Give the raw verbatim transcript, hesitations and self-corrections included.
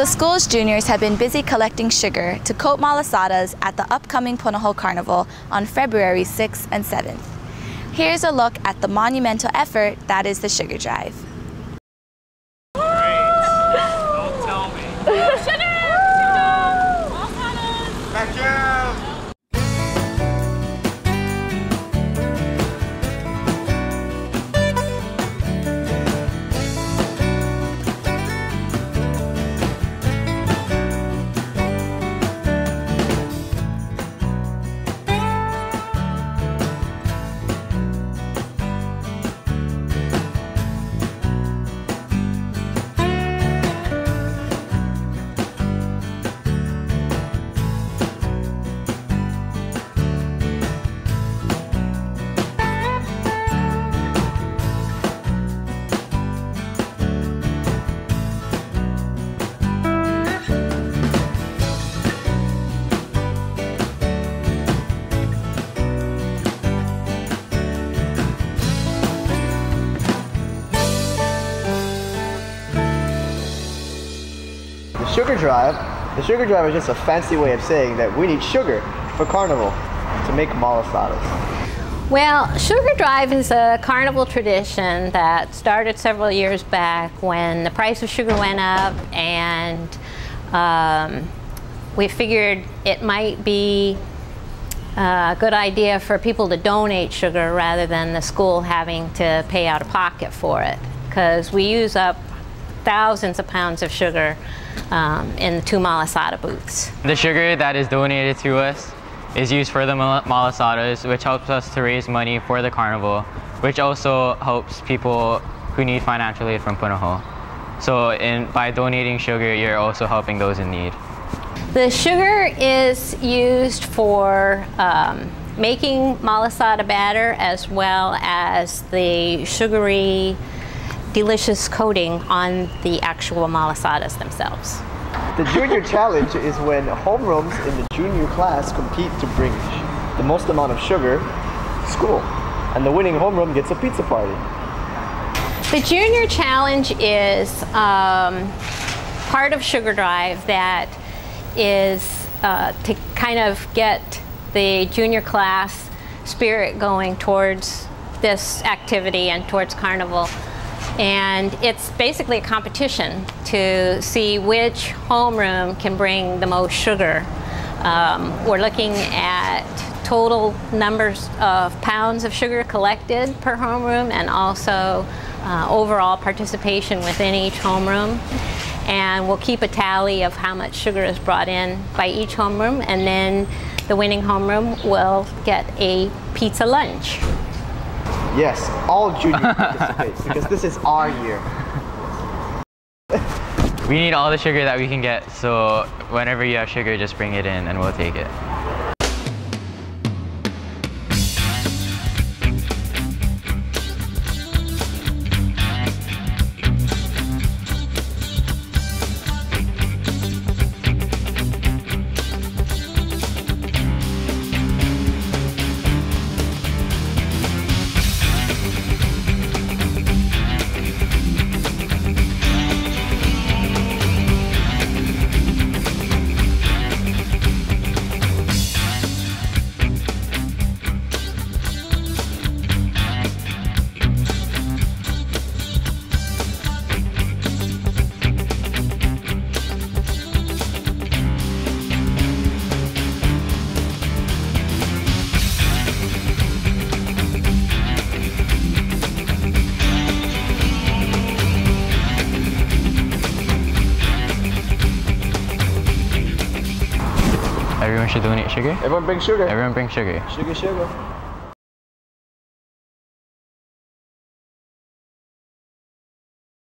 The school's juniors have been busy collecting sugar to coat malasadas at the upcoming Punahou Carnival on February sixth and seventh. Here's a look at the monumental effort that is the sugar drive. Great. Don't tell me. Sugar! Malasadas! Thank you! The sugar drive, the sugar drive is just a fancy way of saying that we need sugar for carnival to make malasadas. Well, sugar drive is a carnival tradition that started several years back when the price of sugar went up, and um, we figured it might be a good idea for people to donate sugar rather than the school having to pay out of pocket for it, because we use up thousands of pounds of sugar um, in the two malasada booths. The sugar that is donated to us is used for the mal malasadas, which helps us to raise money for the carnival, which also helps people who need financial aid from Punahou. So in, by donating sugar, you're also helping those in need. The sugar is used for um, making malasada batter, as well as the sugary delicious coating on the actual malasadas themselves. The junior challenge is when homerooms in the junior class compete to bring the most amount of sugar to school, and the winning homeroom gets a pizza party. The junior challenge is um, part of Sugar Drive that is uh, to kind of get the junior class spirit going towards this activity and towards carnival. And it's basically a competition to see which homeroom can bring the most sugar. Um, we're looking at total numbers of pounds of sugar collected per homeroom, and also uh, overall participation within each homeroom. And we'll keep a tally of how much sugar is brought in by each homeroom, and then the winning homeroom will get a pizza lunch. Yes, all juniors participate because this is our year. We need all the sugar that we can get, so whenever you have sugar, just bring it in and we'll take it. Everyone should donate sugar? Everyone bring sugar. Everyone bring sugar. Sugar, sugar.